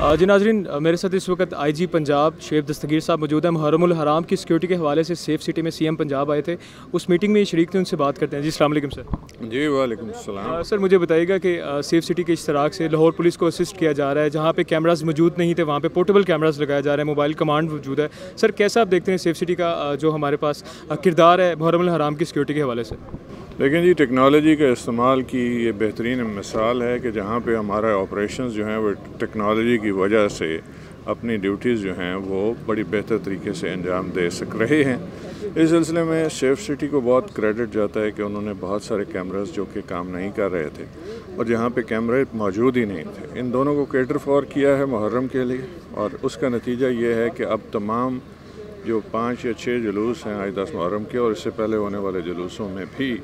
जी नाज़रीन, मेरे साथ इस वक्त IG पंजाब शेख दस्तगीर साहब मौजूद हैं। मुहर्रमुल हराम की सिक्योरिटी के हवाले से सेफ सिटी में CM पंजाब आए थे, उस मीटिंग में ये शरीक थे, उनसे बात करते हैं। जी अस्सलाम वालेकुम सर। जी वालेकुम सलाम। सर मुझे बताइएगा कि सेफ सिटी के इश्तराक से लाहौर पुलिस को असिस्ट किया जा रहा है, जहाँ पे कैमरास मौजूद नहीं थे वहाँ पे पोर्टेबल कैमरास लगाया जा रहा है, मोबाइल कमांड मौजूद है। सर कैसा आप देखते हैं सेफ सिटी का जो हमारे पास किरदार है मुहर्रमुल हराम की सिक्योरिटी के हवाले से? लेकिन जी टेक्नोलॉजी का इस्तेमाल की ये बेहतरीन मिसाल है कि जहाँ पे हमारा ऑपरेशंस जो हैं वो टेक्नोलॉजी की वजह से अपनी ड्यूटीज़ जो हैं वो बड़ी बेहतर तरीके से अंजाम दे सक रहे हैं। इस सिलसिले में सेफ सिटी को बहुत क्रेडिट जाता है कि उन्होंने बहुत सारे कैमरास जो कि काम नहीं कर रहे थे और जहाँ पे कैमरे मौजूद ही नहीं थे, इन दोनों को कैटर फॉर किया है मुहर्रम के लिए, और उसका नतीजा ये है कि अब तमाम जो 5 या 6 जुलूस हैं आज 10 मुहर्रम के और इससे पहले होने वाले जुलूसों में भी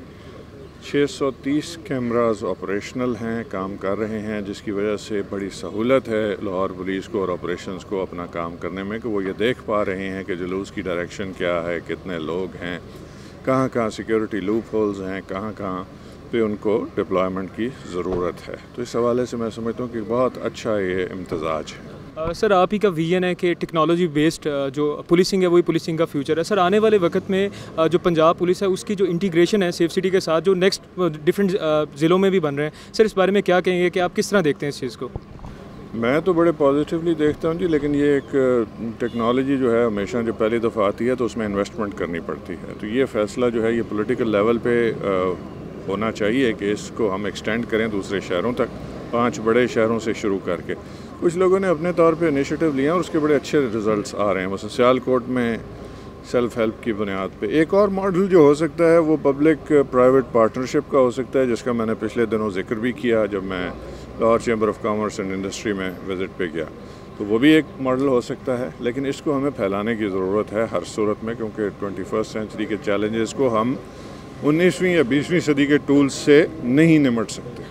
630 कैमरास ऑपरेशनल हैं, काम कर रहे हैं, जिसकी वजह से बड़ी सहूलत है लाहौर पुलिस को और ऑपरेशंस को अपना काम करने में कि वो ये देख पा रहे हैं कि जुलूस की डायरेक्शन क्या है, कितने लोग हैं, कहाँ कहाँ सिक्योरिटी लूप होल्स हैं, कहाँ कहाँ पे उनको डिप्लॉयमेंट की ज़रूरत है। तो इस हवाले से मैं समझता हूँ कि बहुत अच्छा ये इम्तजाज है। सर आप ही का विजन है कि टेक्नोलॉजी बेस्ड जो पुलिसिंग है वही पुलिसिंग का फ्यूचर है। सर आने वाले वक्त में जो पंजाब पुलिस है उसकी जो इंटीग्रेशन है सेफ सिटी के साथ, जो नेक्स्ट डिफरेंट ज़िलों में भी बन रहे हैं, सर इस बारे में क्या कहेंगे कि आप किस तरह देखते हैं इस चीज़ को? मैं तो बड़े पॉजिटिवली देखता हूँ जी, लेकिन ये एक टेक्नोलॉजी जो है हमेशा जो पहली दफ़ा आती है तो उसमें इन्वेस्टमेंट करनी पड़ती है। तो ये फ़ैसला जो है ये पॉलिटिकल लेवल पे होना चाहिए कि इसको हम एक्सटेंड करें दूसरे शहरों तक, 5 बड़े शहरों से शुरू करके। कुछ लोगों ने अपने तौर पे इनिशिएटिव लिया और उसके बड़े अच्छे रिजल्ट्स आ रहे हैं। वैसे सियालकोट में सेल्फ हेल्प की बुनियाद पे एक और मॉडल जो हो सकता है वो पब्लिक प्राइवेट पार्टनरशिप का हो सकता है, जिसका मैंने पिछले दिनों जिक्र भी किया जब मैं Lahore chamber of commerce and industry में विज़िट पे गया। तो वो भी एक मॉडल हो सकता है, लेकिन इसको हमें फैलाने की ज़रूरत है हर सूरत में, क्योंकि 21st सेंचुरी के चैलेंजेस को हम 19वीं या 20वीं सदी के टूल्स से नहीं निमट सकते।